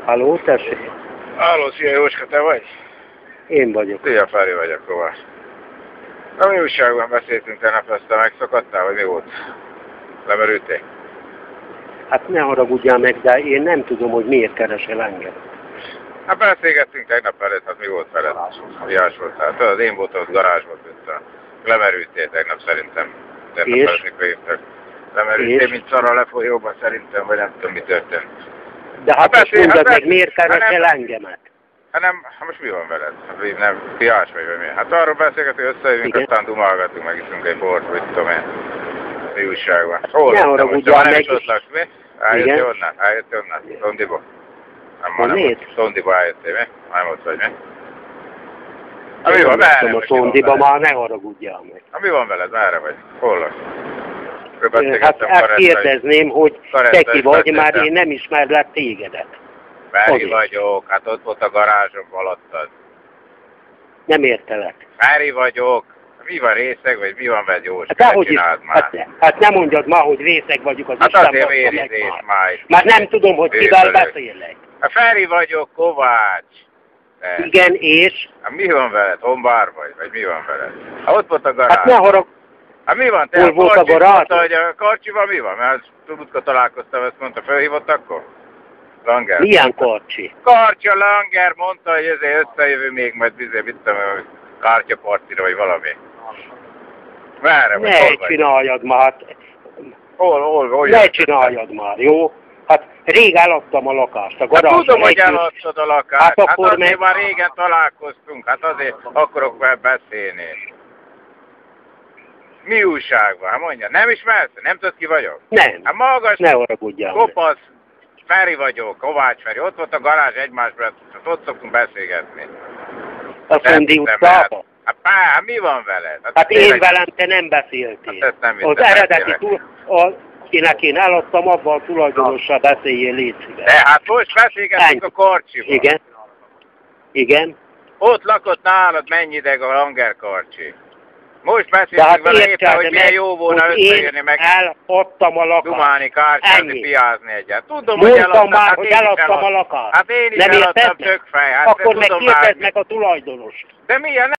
Halló, tessék? Halló, szia Jóska, te vagy? Én vagyok. Szia, Feri vagyok, Kovács. A mi újságban beszéltünk tegnap, aztán megszakadtál, vagy mi volt? Lemerültél? Hát ne haragudjál meg, de én nem tudom, hogy miért keresel engem. Hát beszélgettünk tegnap előtt, hát mi volt veled? Miás voltál? Tudod, én voltam ott garázsban, lemerültél tegnap szerintem. Tegnap előtt, mikor hívtak. Lemerültél, mint szarra lefolyóban szerintem, vagy nem tudom, mi történt. De hát most mondjad meg, miért keresel engemet? Hát nem, most mi van veled? Hát nem, piás vagy mi? Hát arról beszélgetünk, hogy összejövünk, aztán dumálgatunk, megiszunk egy bort, vagy tudom én. Mi újságban. Hol ne haragudjál meg. Ott laksz, mi? Eljöttél onnan? Eljöttél onnan? Tondiba? Nem, Tondiba eljöttél, mi? Nem ott vagy, mi? Hát mi van, merre vagy? Tondiba már ne haragudjál meg. Hát mi van veled, merre vagy? Hol laksz? Hát kérdezném, hogy te ki vagy, már én nem ismerlek tégedet. Feri vagyok, hát ott volt a garázsom alattad. Nem értelek. Feri vagyok. Mi van, részeg, vagy mi van veled, Jóska? Hát ahogy is, hát nem mondjad ma, hogy részeg vagyok az hát Isten azért bassza meg már. Már nem tudom, hogy kivel beszélek. Hát Feri vagyok, Kovács. Igen, és? Hát mi van veled? Honbár vagy mi van veled? Hát ott volt a garázs. Hát ne harag... Hát mi van? Te hol volt a garázs? Mondta, hogy a Karcsival mi van? Mert tudod, találkoztam, ezt mondta, felhívott akkor? Langer. Milyen Karcsi? Karcsa Langer mondta, hogy ezért összejövő még, majd mit tudom, kártyapartira, vagy valami. Merre vagy? Ne csináljad már. Hol ne csináljad már, jó? Hát rég eladtam a lakást, a garázsban. Hát tudom, hogy eladtad a lakást. Hát akkor azért már régen találkoztunk, hát azért akarok vele beszélni. Mi újság van? Hát mondja, nem ismersz? Nem tudod, ki vagyok? Nem. Hát magas, ne haragudjál. Kopasz, Feri vagyok, Kovács Feri. Ott volt a garázs egymásban, ott szoktunk beszélgetni. A Szondi utcában? Hát mi van veled? Hát én velem te nem beszéltél. Hát nem az eredeti akinek én eladtam, abban a tulajdonossal beszéljél, légy szíves. De hát most beszélgetünk a Karcsival. Igen. Igen. Ott lakott nálad mennyi ideg a Langer Karcsi. Most beszéltünk vele éppen, hogy milyen jó volna összejönni meg. Eladtam a lakást. Dumálni, kártyázni, piázni egyet. Tudom, mondtam már, hogy eladtam a lakást. Hát én is eladtam, tök fej. Hát akkor meg kérdezd meg a tulajdonost. De milyen?